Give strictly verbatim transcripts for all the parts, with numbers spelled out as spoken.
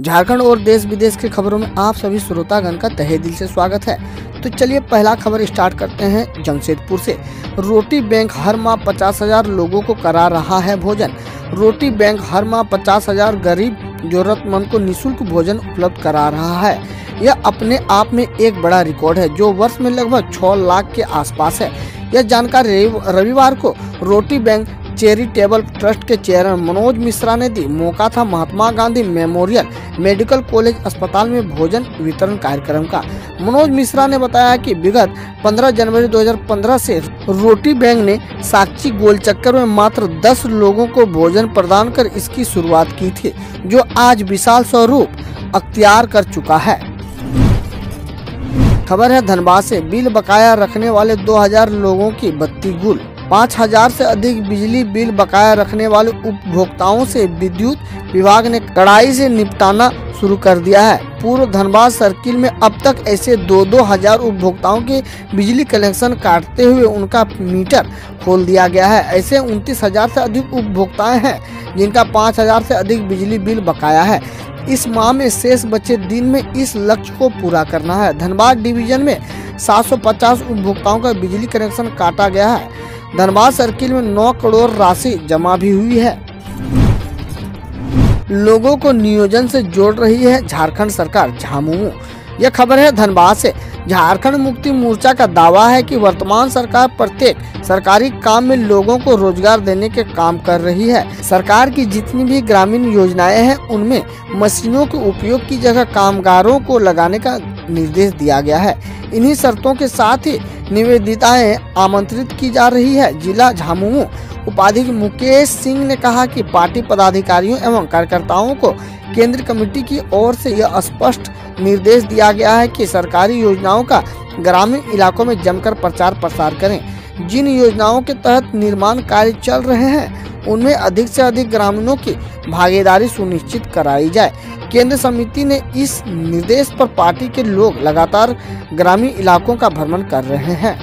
झारखंड और देश विदेश की खबरों में आप सभी श्रोतागण का तहे दिल से स्वागत है। तो चलिए पहला खबर स्टार्ट करते हैं जमशेदपुर से। रोटी बैंक हर माह पचास हजार लोगों को करा रहा है भोजन। रोटी बैंक हर माह पचास हजार गरीब जरूरतमंद को निःशुल्क भोजन उपलब्ध करा रहा है। यह अपने आप में एक बड़ा रिकॉर्ड है जो वर्ष में लगभग छह लाख के आसपास है। यह जानकारी रविवार को रोटी बैंक चैरिटेबल ट्रस्ट के चेयरमैन मनोज मिश्रा ने दी। मौका था Mahatma Gandhi memorial medical college अस्पताल में भोजन वितरण कार्यक्रम का। मनोज मिश्रा ने बताया कि विगत पंद्रह जनवरी दो हज़ार पंद्रह से रोटी बैंक ने साक्षी गोलचक्कर में मात्र दस लोगों को भोजन प्रदान कर इसकी शुरुआत की थी, जो आज विशाल स्वरूप अख्तियार कर चुका है। खबर है धनबाद से। बिल बकाया रखने वाले दो हज़ार लोगों की बत्ती गुल। पाँच हज़ार से अधिक बिजली बिल बकाया रखने वाले उपभोक्ताओं से विद्युत विभाग ने कड़ाई से निपटाना शुरू कर दिया है। पूर्व धनबाद सर्किल में अब तक ऐसे दो दो हजार उपभोक्ताओं के बिजली कनेक्शन काटते हुए उनका मीटर खोल दिया गया है। ऐसे उनतीस हजार से अधिक उपभोक्ताएं हैं जिनका पाँच हजार से अधिक बिजली बिल बकाया है। इस माह में शेष बचे दिन में इस लक्ष्य को पूरा करना है। धनबाद डिवीजन में सात सौ पचास उपभोक्ताओं का बिजली कनेक्शन काटा गया है। धनबाद सर्किल में नौ करोड़ राशि जमा भी हुई है। लोगों को नियोजन से जोड़ रही है झारखंड सरकार, झामुमो। यह खबर है धनबाद से। झारखंड मुक्ति मोर्चा का दावा है कि वर्तमान सरकार प्रत्येक सरकारी काम में लोगों को रोजगार देने के काम कर रही है। सरकार की जितनी भी ग्रामीण योजनाएं हैं उनमें मशीनों के उपयोग की जगह कामगारों को लगाने का निर्देश दिया गया है। इन्हीं शर्तों के साथ ही निवेदिताएं आमंत्रित की जा रही है। जिला झामुमो उपाध्यक्ष मुकेश सिंह ने कहा कि पार्टी पदाधिकारियों एवं कार्यकर्ताओं को केंद्रीय कमेटी की ओर से यह स्पष्ट निर्देश दिया गया है कि सरकारी योजनाओं का ग्रामीण इलाकों में जमकर प्रचार प्रसार करें। जिन योजनाओं के तहत निर्माण कार्य चल रहे हैं उनमें अधिक से अधिक ग्रामीणों की भागीदारी सुनिश्चित कराई जाए। केंद्र समिति ने इस निर्देश पर पार्टी के लोग लगातार ग्रामीण इलाकों का भ्रमण कर रहे हैं।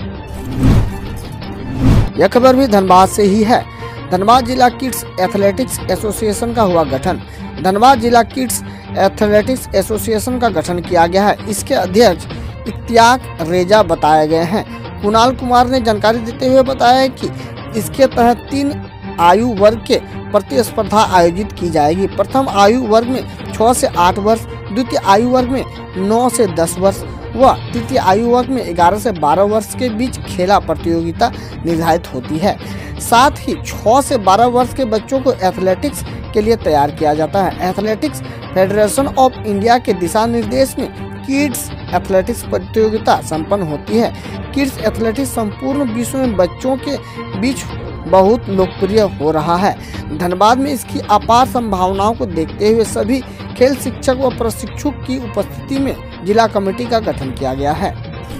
यह खबर भी धनबाद से ही है। धनबाद जिला किड्स एथलेटिक्स एसोसिएशन का हुआ गठन। धनबाद जिला किड्स एथलेटिक्स एसोसिएशन का गठन किया गया है। इसके अध्यक्ष इत्तियाक रेजा बताए गए हैं। कुणाल कुमार ने जानकारी देते हुए बताया कि इसके तहत तीन आयु वर्ग के प्रतिस्पर्धा आयोजित की जाएगी। प्रथम आयु वर्ग में छह से आठ वर्ष, द्वितीय आयु वर्ग में नौ से दस वर्ष व तृतीय आयु वर्ग में ग्यारह से बारह वर्ष के बीच खेला प्रतियोगिता निर्धारित होती है। साथ ही छह से बारह वर्ष के बच्चों को एथलेटिक्स के लिए तैयार किया जाता है। एथलेटिक्स फेडरेशन ऑफ इंडिया के दिशा निर्देश में किड्स एथलेटिक्स प्रतियोगिता संपन्न होती है। किड्स एथलेटिक्स संपूर्ण विश्व में बच्चों के बीच बहुत लोकप्रिय हो रहा है। धनबाद में इसकी अपार संभावनाओं को देखते हुए सभी खेल शिक्षक व प्रशिक्षक की उपस्थिति में जिला कमेटी का गठन किया गया है।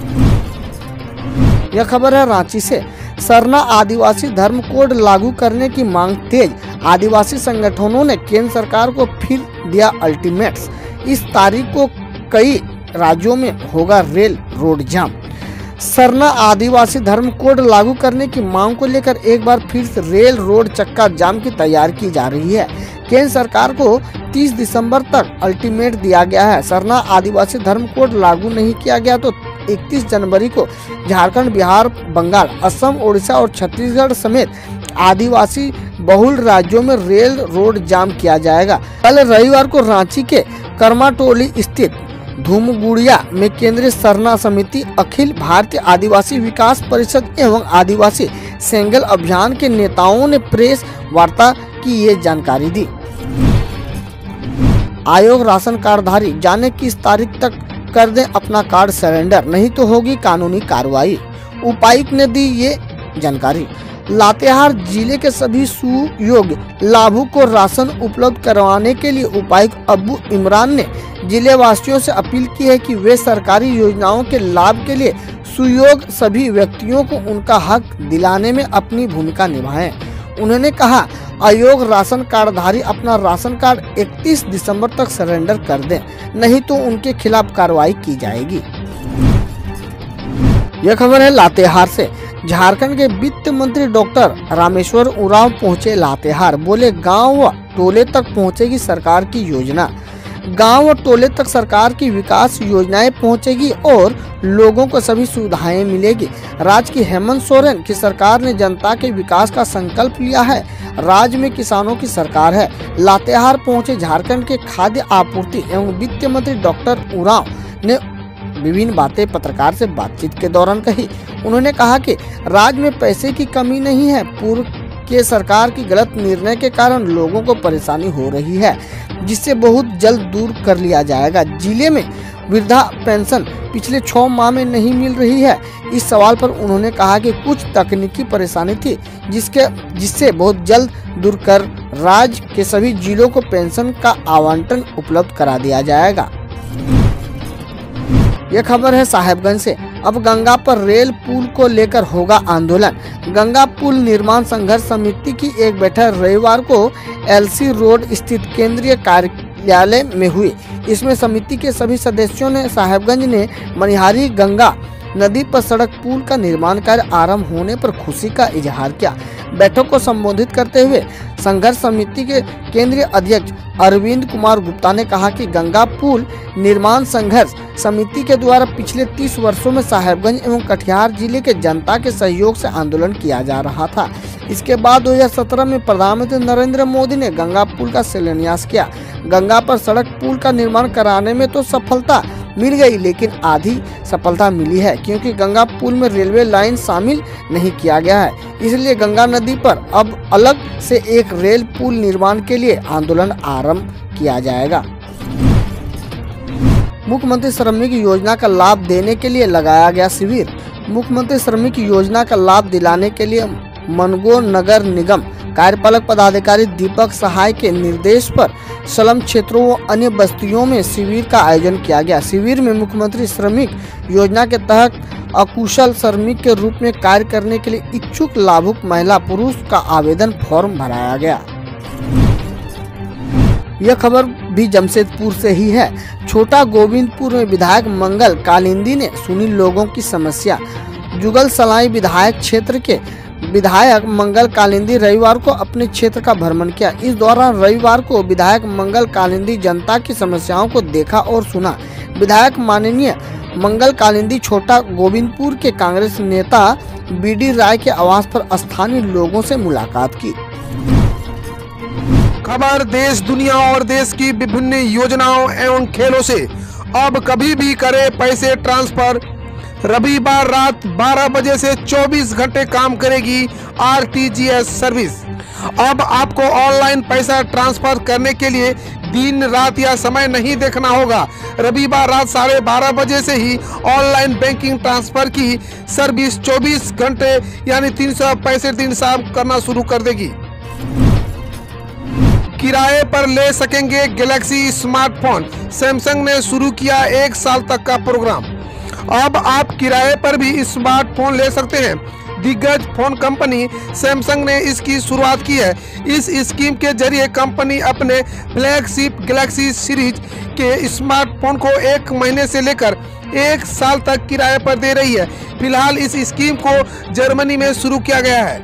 यह खबर है रांची से। सरना आदिवासी धर्म कोड लागू करने की मांग तेज। आदिवासी संगठनों ने केंद्र सरकार को फिर दिया अल्टीमेट्स। इस तारीख को कई राज्यों में होगा rail road jam. Sarna Adivasi Dharma code लागू करने की मांग को लेकर एक बार फिर से रेल रोड चक्का जाम की तैयारी की जा रही है। केंद्र सरकार को तीस दिसंबर तक अल्टीमेट दिया गया है। सरना आदिवासी धर्म कोड लागू नहीं किया गया तो इकतीस जनवरी को झारखंड, बिहार, बंगाल, असम, ओडिशा और छत्तीसगढ़ समेत आदिवासी बहुल राज्यों में रेल रोड जाम किया जाएगा। कल रविवार को रांची के करमाटोली स्थित धूमगुड़िया में केंद्रीय सरना समिति, अखिल भारतीय आदिवासी विकास परिषद एवं आदिवासी सेंगल अभियान के नेताओं ने प्रेस वार्ता की ये जानकारी दी। आयोग राशन कार्डधारी जाने किस तारीख तक कर दें अपना कार्ड सरेंडर, नहीं तो होगी कानूनी कार्रवाई। उपायुक्त ने दी ये जानकारी। लातेहार जिले के सभी सुयोग्य लाभुक को राशन उपलब्ध करवाने के लिए उपायुक्त अब्बू इमरान ने जिले वासियों से अपील की है कि वे सरकारी योजनाओं के लाभ के लिए सुयोग्य सभी व्यक्तियों को उनका हक दिलाने में अपनी भूमिका निभाएं। उन्होंने कहा, आयोग राशन कार्डधारी अपना राशन कार्ड इकतीस दिसंबर तक सरेंडर कर दें, नहीं तो उनके खिलाफ कार्रवाई की जाएगी। यह खबर है लातेहार से। झारखंड के वित्त मंत्री डॉक्टर रामेश्वर उरांव पहुंचे लातेहार। बोले, गांव व टोले तक पहुंचेगी सरकार की योजना। गांव और टोले तक सरकार की विकास योजनाएं पहुंचेगी और लोगों को सभी सुविधाएं मिलेगी। राज्य की हेमंत सोरेन की सरकार ने जनता के विकास का संकल्प लिया है। राज्य में किसानों की सरकार है। लातेहार पहुंचे झारखंड के खाद्य आपूर्ति एवं वित्त मंत्री डॉक्टर उरांव ने विभिन्न बातें पत्रकार से बातचीत के दौरान कही। उन्होंने कहा कि राज्य में पैसे की कमी नहीं है, पूर्व के सरकार की गलत निर्णय के कारण लोगों को परेशानी हो रही है, जिससे बहुत जल्द दूर कर लिया जाएगा। जिले में वृद्धा पेंशन पिछले छह माह में नहीं मिल रही है। इस सवाल पर उन्होंने कहा कि कुछ तकनीकी परेशानी थी, जिसके जिससे बहुत जल्द दूर कर राज्य के सभी जिलों को पेंशन का आवंटन उपलब्ध करा दिया जाएगा। यह खबर है साहेबगंज से। अब गंगा पर रेल पुल को लेकर होगा आंदोलन। गंगा पुल निर्माण संघर्ष समिति की एक बैठक रविवार को एलसी रोड स्थित केंद्रीय कार्यालय में हुई। इसमें समिति के सभी सदस्यों ने साहेबगंज ने मनिहारी गंगा नदी पर सड़क पुल का निर्माण कार्य आरंभ होने पर खुशी का इजहार किया। बैठक को संबोधित करते हुए संघर्ष समिति के केंद्रीय अध्यक्ष अरविंद कुमार गुप्ता ने कहा कि गंगा पुल निर्माण संघर्ष समिति के द्वारा पिछले तीस वर्षों में साहेबगंज एवं कटिहार जिले के जनता के सहयोग से आंदोलन किया जा रहा था। इसके बाद दो हज़ार सत्रह में प्रधानमंत्री नरेंद्र मोदी ने गंगा पुल का शिलान्यास किया। गंगा पर सड़क पुल का निर्माण कराने में तो सफलता मिल गई, लेकिन आधी सफलता मिली है क्योंकि गंगा पुल में रेलवे लाइन शामिल नहीं किया गया है। इसलिए गंगा नदी पर अब अलग से एक रेल पुल निर्माण के लिए आंदोलन आरंभ किया जाएगा। मुख्यमंत्री श्रमिक योजना का लाभ देने के लिए लगाया गया शिविर। मुख्यमंत्री श्रमिक योजना का लाभ दिलाने के लिए मनगो नगर निगम कार्यपालक पदाधिकारी दीपक सहाय के निर्देश पर स्लम क्षेत्रों व अन्य बस्तियों में शिविर का आयोजन किया गया। शिविर में मुख्यमंत्री श्रमिक योजना के तहत अकुशल श्रमिक के रूप में कार्य करने के लिए इच्छुक लाभुक महिला पुरुष का आवेदन फॉर्म भराया गया। यह खबर भी जमशेदपुर से ही है। छोटा गोविंदपुर में विधायक मंगल कालिंदी ने सुनी लोगों की समस्या। जुगल सलाई विधायक क्षेत्र के विधायक मंगल कालिंदी रविवार को अपने क्षेत्र का भ्रमण किया। इस दौरान रविवार को विधायक मंगल कालिंदी जनता की समस्याओं को देखा और सुना। विधायक माननीय मंगल कालिंदी छोटा गोविंदपुर के कांग्रेस नेता बीडी राय के आवास पर स्थानीय लोगों से मुलाकात की। खबर देश दुनिया और देश की विभिन्न योजनाओं एवं खेलों से। अब कभी भी करे पैसे ट्रांसफर। रविवार रात बारह बजे से चौबीस घंटे काम करेगी आरटीजीएस सर्विस। अब आपको ऑनलाइन पैसा ट्रांसफर करने के लिए दिन रात या समय नहीं देखना होगा। रविवार रात साढ़े बारह बजे से ही ऑनलाइन बैंकिंग ट्रांसफर की सर्विस चौबीस घंटे यानी तीन सौ पैंसठ दिन साफ करना शुरू कर देगी। किराए पर ले सकेंगे गैलेक्सी स्मार्टफोन। सैमसंग ने शुरू किया एक साल तक का प्रोग्राम। अब आप किराए पर भी स्मार्टफोन ले सकते हैं। दिग्गज फोन कंपनी सैमसंग ने इसकी शुरुआत की है। इस स्कीम के जरिए कंपनी अपने फ्लैगशिप गैलेक्सी सीरीज के स्मार्टफोन को एक महीने से लेकर एक साल तक किराए पर दे रही है। फिलहाल इस स्कीम को जर्मनी में शुरू किया गया है।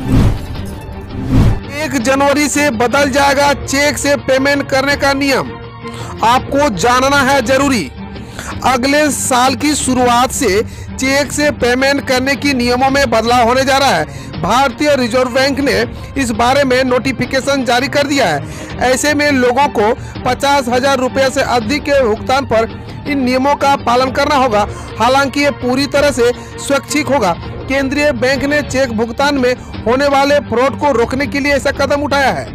एक जनवरी से बदल जाएगा चेक से पेमेंट करने का नियम। आपको जानना है जरूरी। अगले साल की शुरुआत से चेक से पेमेंट करने की नियमों में बदलाव होने जा रहा है। भारतीय रिजर्व बैंक ने इस बारे में नोटिफिकेशन जारी कर दिया है। ऐसे में लोगों को पचास हजार रुपये से अधिक के भुगतान पर इन नियमों का पालन करना होगा। हालांकि ये पूरी तरह से स्वैच्छिक होगा। केंद्रीय बैंक ने चेक भुगतान में होने वाले फ्रॉड को रोकने के लिए ऐसा कदम उठाया है।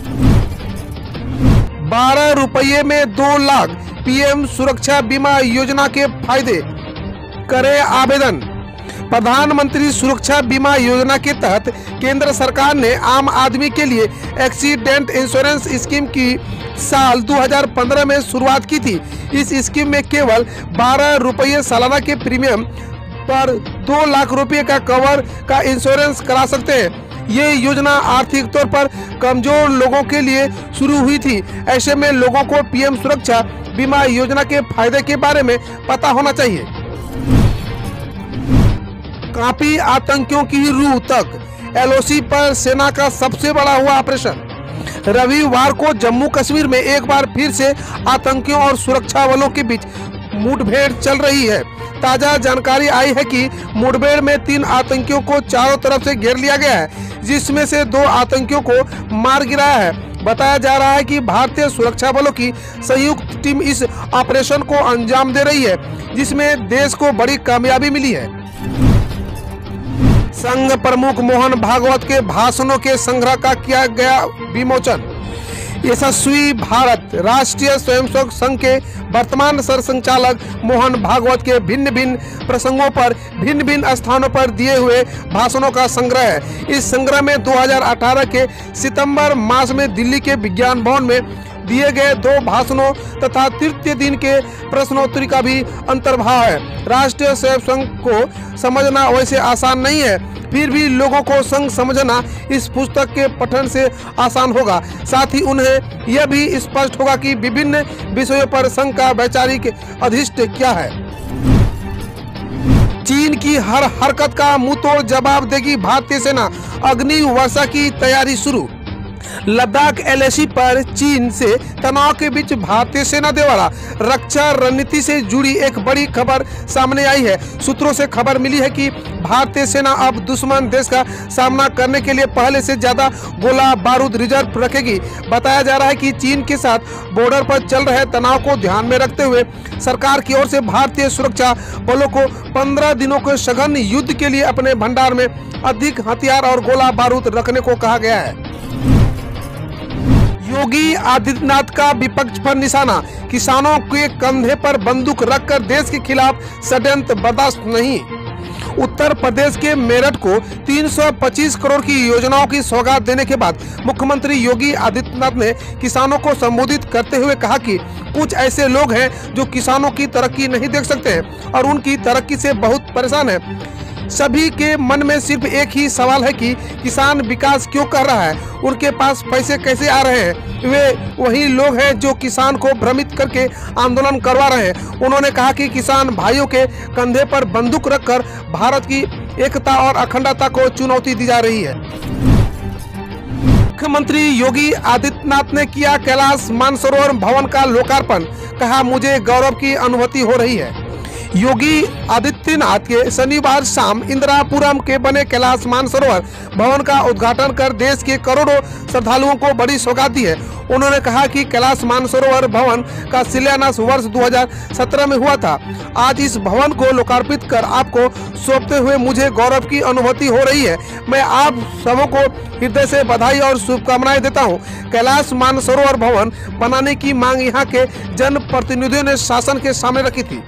बारह रुपये में दो लाख पीएम सुरक्षा बीमा योजना के फायदे। करें आवेदन। प्रधानमंत्री सुरक्षा बीमा योजना के तहत केंद्र सरकार ने आम आदमी के लिए एक्सीडेंट इंश्योरेंस स्कीम की साल दो हज़ार पंद्रह में शुरुआत की थी। इस स्कीम में केवल बारह रुपये सालाना के प्रीमियम पर दो लाख रुपए का कवर का इंश्योरेंस करा सकते हैं। ये योजना आर्थिक तौर पर कमजोर लोगों के लिए शुरू हुई थी। ऐसे में लोगों को पीएम सुरक्षा बीमा योजना के फायदे के बारे में पता होना चाहिए। कांपी आतंकियों की रूह तक। एलओसी पर सेना का सबसे बड़ा हुआ ऑपरेशन। रविवार को जम्मू कश्मीर में एक बार फिर से आतंकियों और सुरक्षा बलों के बीच मुठभेड़ चल रही है। ताजा जानकारी आई है कि मुठभेड़ में तीन आतंकियों को चारों तरफ से घेर लिया गया है, जिसमें से दो आतंकियों को मार गिराया है। बताया जा रहा है कि भारतीय सुरक्षा बलों की संयुक्त टीम इस ऑपरेशन को अंजाम दे रही है, जिसमें देश को बड़ी कामयाबी मिली है। संघ प्रमुख मोहन भागवत के भाषणों के संग्रह का किया गया विमोचन। यशस्वी भारत राष्ट्रीय स्वयंसेवक संघ के वर्तमान सरसंघचालक मोहन भागवत के भिन्न भिन्न प्रसंगों पर भिन्न भिन्न स्थानों पर दिए हुए भाषणों का संग्रह है। इस संग्रह में दो हज़ार अठारह के सितंबर मास में दिल्ली के विज्ञान भवन में दिए गए दो भाषणों तथा तृतीय दिन के प्रश्नोत्तरी का भी अंतर्भाव है। राष्ट्रीय स्वयं संघ को समझना वैसे आसान नहीं है, फिर भी लोगों को संघ समझना इस पुस्तक के पठन से आसान होगा। साथ ही उन्हें यह भी स्पष्ट होगा कि विभिन्न विषयों पर संघ का वैचारिक अधिष्ठ क्या है। चीन की हर हरकत का मुंहतोड़ जवाब देगी भारतीय सेना, अग्नि वर्षा की तैयारी शुरू। लद्दाख एलएसी पर चीन से तनाव के बीच भारतीय सेना द्वारा रक्षा रणनीति से जुड़ी एक बड़ी खबर सामने आई है। सूत्रों से खबर मिली है कि भारतीय सेना अब दुश्मन देश का सामना करने के लिए पहले से ज्यादा गोला बारूद रिजर्व रखेगी। बताया जा रहा है कि चीन के साथ बॉर्डर पर चल रहे तनाव को ध्यान में रखते हुए सरकार की ओर से भारतीय सुरक्षा बलों को पंद्रह दिनों के सघन युद्ध के लिए अपने भंडार में अधिक हथियार और गोला बारूद रखने को कहा गया है। योगी आदित्यनाथ का विपक्ष पर निशाना, किसानों के कंधे पर बंदूक रखकर देश के खिलाफ षड्यंत्र बर्दाश्त नहीं। उत्तर प्रदेश के मेरठ को तीन सौ पच्चीस करोड़ की योजनाओं की सौगात देने के बाद मुख्यमंत्री योगी आदित्यनाथ ने किसानों को संबोधित करते हुए कहा कि कुछ ऐसे लोग हैं जो किसानों की तरक्की नहीं देख सकते हैं और उनकी तरक्की से बहुत परेशान है। सभी के मन में सिर्फ एक ही सवाल है कि किसान विकास क्यों कर रहा है, उनके पास पैसे कैसे आ रहे हैं। वे वही लोग हैं जो किसान को भ्रमित करके आंदोलन करवा रहे हैं। उन्होंने कहा कि किसान भाइयों के कंधे पर बंदूक रखकर भारत की एकता और अखंडता को चुनौती दी जा रही है। मुख्यमंत्री योगी आदित्यनाथ ने किया कैलाश मानसरोवर भवन का लोकार्पण, कहा मुझे गौरव की अनुभूति हो रही है। योगी आदित्यनाथ के शनिवार शाम इंदिरापुरम के बने कैलाश मानसरोवर भवन का उद्घाटन कर देश के करोड़ों श्रद्धालुओं को बड़ी सौगात दी है। उन्होंने कहा कि कैलाश मानसरोवर भवन का शिलान्यास वर्ष दो हज़ार सत्रह में हुआ था। आज इस भवन को लोकार्पित कर आपको सौंपते हुए मुझे गौरव की अनुभूति हो रही है। मैं आप सबों को हृदय से बधाई और शुभकामनाएं देता हूं। कैलाश मानसरोवर भवन बनाने की मांग यहाँ के जनप्रतिनिधियों ने शासन के सामने रखी थी।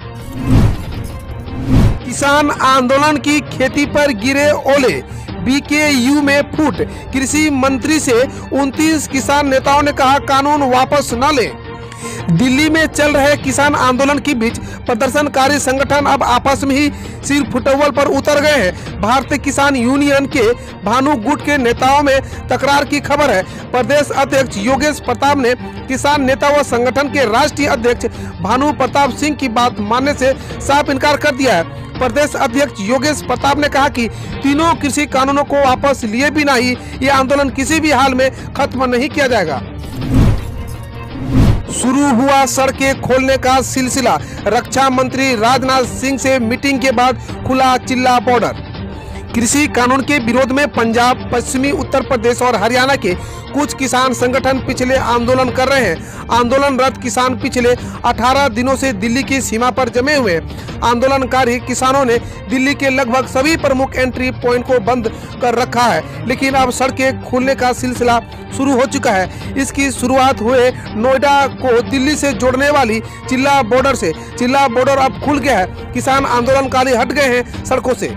किसान आंदोलन की खेती पर गिरे ओले, बीकेयू में फूट। कृषि मंत्री से उनतीस किसान नेताओं ने कहा कानून वापस न लें। दिल्ली में चल रहे किसान आंदोलन के बीच प्रदर्शनकारी संगठन अब आपस में ही सिर फुटवल पर उतर गए हैं। भारतीय किसान यूनियन के भानु गुट के नेताओं में तकरार की खबर है। प्रदेश अध्यक्ष योगेश प्रताप ने किसान नेता व संगठन के राष्ट्रीय अध्यक्ष भानु प्रताप सिंह की बात मानने से साफ इनकार कर दिया है। प्रदेश अध्यक्ष योगेश प्रताप ने कहा कि तीनों कृषि कानूनों को वापस लिए बिना ही ये आंदोलन किसी भी हाल में खत्म नहीं किया जाएगा। शुरू हुआ सड़कें खोलने का सिलसिला, रक्षा मंत्री राजनाथ सिंह से मीटिंग के बाद खुला चिल्ला बॉर्डर। कृषि कानून के विरोध में पंजाब, पश्चिमी उत्तर प्रदेश और हरियाणा के कुछ किसान संगठन पिछले आंदोलन कर रहे हैं। आंदोलनरत किसान पिछले अठारह दिनों से दिल्ली की सीमा पर जमे हुए हैं। आंदोलनकारी किसानों ने दिल्ली के लगभग सभी प्रमुख एंट्री पॉइंट को बंद कर रखा है, लेकिन अब सड़कें खोलने का सिलसिला शुरू हो चुका है। इसकी शुरुआत हुए नोएडा को दिल्ली से जोड़ने वाली चिल्ला बॉर्डर से। चिल्ला बॉर्डर अब खुल गया है। किसान आंदोलनकारी हट गए हैं सड़कों से।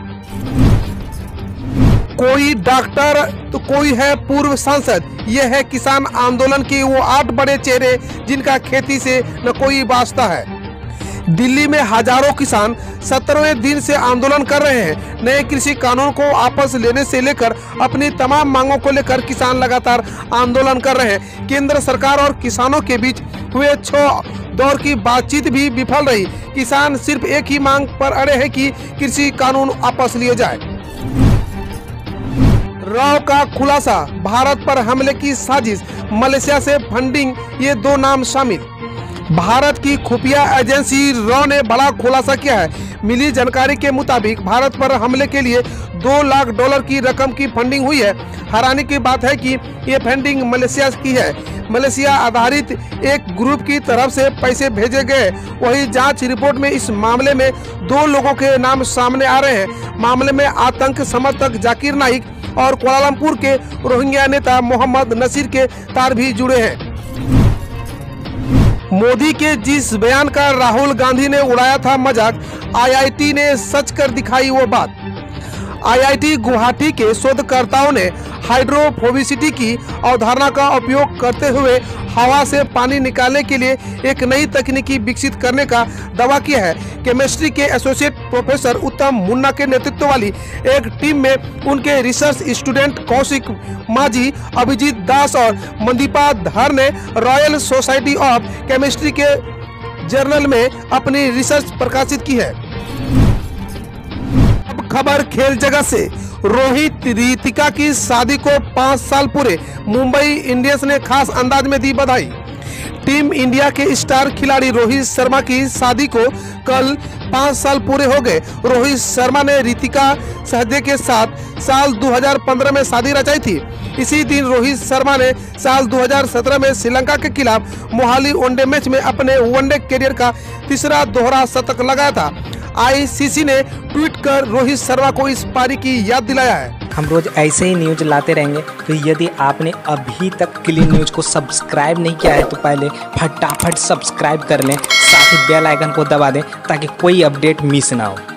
कोई डॉक्टर तो कोई है पूर्व सांसद, ये है किसान आंदोलन के वो आठ बड़े चेहरे जिनका खेती से न कोई वास्ता है। दिल्ली में हजारों किसान सत्रहवें दिन से आंदोलन कर रहे हैं। नए कृषि कानून को वापस लेने से लेकर अपनी तमाम मांगों को लेकर किसान लगातार आंदोलन कर रहे हैं। केंद्र सरकार और किसानों के बीच हुए छह दौर की बातचीत भी विफल रही। किसान सिर्फ एक ही मांग पर अड़े हैं कि कृषि कानून वापस लिए जाए। राव का खुलासा, भारत पर हमले की साजिश, मलेशिया से फंडिंग, ये दो नाम शामिल। भारत की खुफिया एजेंसी रॉ ने बड़ा खुलासा किया है। मिली जानकारी के मुताबिक भारत पर हमले के लिए दो लाख डॉलर की रकम की फंडिंग हुई है। हैरानी की बात है कि ये फंडिंग मलेशिया की है। मलेशिया आधारित एक ग्रुप की तरफ से पैसे भेजे गए। वही जांच रिपोर्ट में इस मामले में दो लोगों के नाम सामने आ रहे हैं। मामले में आतंक समर्थक जाकिर नाइक और कुआलालंपुर के रोहिंग्या नेता मोहम्मद नसीर के तार भी जुड़े हैं। मोदी के जिस बयान का राहुल गांधी ने उड़ाया था मजाक, आईआईटी ने सच कर दिखाई वो बात। आईआईटी गुवाहाटी के शोधकर्ताओं ने हाइड्रोफोबिसिटी की अवधारणा का उपयोग करते हुए हवा से पानी निकालने के लिए एक नई तकनीकी विकसित करने का दावा किया है। केमिस्ट्री के एसोसिएट प्रोफेसर उत्तम मुन्ना के नेतृत्व वाली एक टीम में उनके रिसर्च स्टूडेंट कौशिक माझी, अभिजीत दास और मंदीपा धर ने रॉयल सोसाइटी ऑफ केमिस्ट्री के जर्नल में अपनी रिसर्च प्रकाशित की है। अब खबर खेल जगत से। रोहित रितिका की शादी को पाँच साल पूरे, मुंबई इंडियंस ने खास अंदाज में दी बधाई। टीम इंडिया के स्टार खिलाड़ी रोहित शर्मा की शादी को कल पाँच साल पूरे हो गए। रोहित शर्मा ने रितिका सहदे के साथ साल दो हज़ार पंद्रह में शादी रचाई थी। इसी दिन रोहित शर्मा ने साल दो हज़ार सत्रह में श्रीलंका के खिलाफ मोहाली वनडे मैच में अपने वनडे करियर का तीसरा दोहरा शतक लगाया था। आईसीसी ने ट्वीट कर रोहित शर्मा को इस पारी की याद दिलाया है। हम रोज ऐसे ही न्यूज लाते रहेंगे, तो यदि आपने अभी तक क्लीन न्यूज को सब्सक्राइब नहीं किया है तो पहले फटाफट सब्सक्राइब कर लें, साथ ही बेल आइकन को दबा दें ताकि कोई अपडेट मिस ना हो।